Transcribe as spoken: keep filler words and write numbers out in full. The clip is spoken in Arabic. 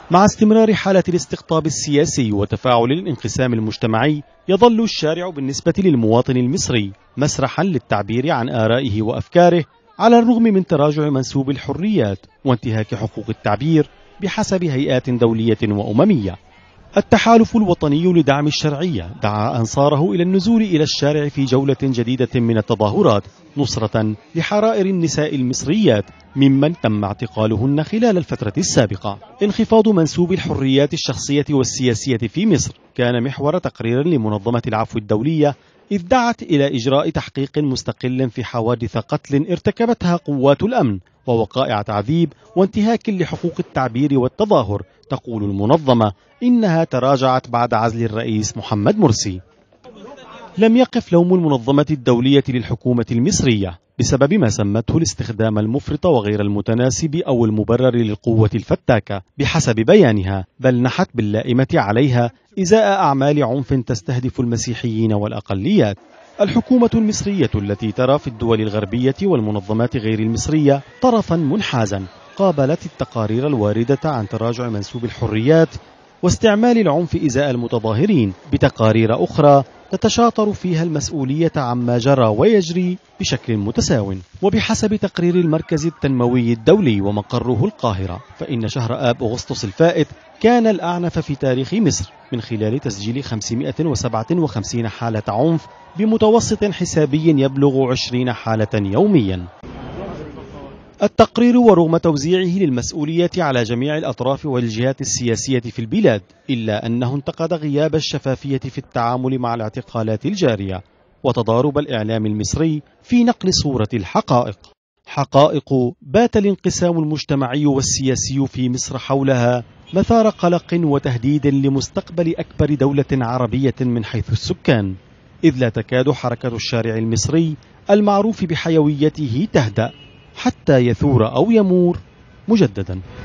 مع استمرار حالة الاستقطاب السياسي وتفاعل الانقسام المجتمعي، يظل الشارع بالنسبة للمواطن المصري مسرحا للتعبير عن آرائه وأفكاره، على الرغم من تراجع منسوب الحريات وانتهاك حقوق التعبير بحسب هيئات دولية وأممية. التحالف الوطني لدعم الشرعية دعا أنصاره إلى النزول إلى الشارع في جولة جديدة من التظاهرات نصرة لحرائر النساء المصريات ممن تم اعتقالهن خلال الفترة السابقة. انخفاض منسوب الحريات الشخصية والسياسية في مصر كان محور تقرير لمنظمة العفو الدولية، إذ دعت إلى إجراء تحقيق مستقل في حوادث قتل ارتكبتها قوات الأمن ووقائع تعذيب وانتهاك لحقوق التعبير والتظاهر. تقول المنظمة إنها تراجعت بعد عزل الرئيس محمد مرسي. لم يقف لوم المنظمة الدولية للحكومة المصرية بسبب ما سمته الاستخدام المفرط وغير المتناسب أو المبرر للقوة الفتاكة بحسب بيانها، بل نحت باللائمة عليها إزاء أعمال عنف تستهدف المسيحيين والأقليات. الحكومة المصرية التي ترى في الدول الغربية والمنظمات غير المصرية طرفا منحازا قابلت التقارير الواردة عن تراجع منسوب الحريات واستعمال العنف إزاء المتظاهرين بتقارير أخرى تتشاطر فيها المسؤولية عما جرى ويجري بشكل متساو. وبحسب تقرير المركز التنموي الدولي ومقره القاهرة، فإن شهر آب أغسطس الفائت كان الأعنف في تاريخ مصر من خلال تسجيل خمسمائة وسبعة وخمسين حالة عنف بمتوسط حسابي يبلغ عشرين حالة يوميا. التقرير ورغم توزيعه للمسؤولية على جميع الأطراف والجهات السياسية في البلاد، إلا أنه انتقد غياب الشفافية في التعامل مع الاعتقالات الجارية وتضارب الإعلام المصري في نقل صورة الحقائق. حقائق بات الانقسام المجتمعي والسياسي في مصر حولها مثار قلق وتهديد لمستقبل أكبر دولة عربية من حيث السكان، إذ لا تكاد حركة الشارع المصري المعروف بحيويته تهدأ حتى يثور أو يمور مجددا.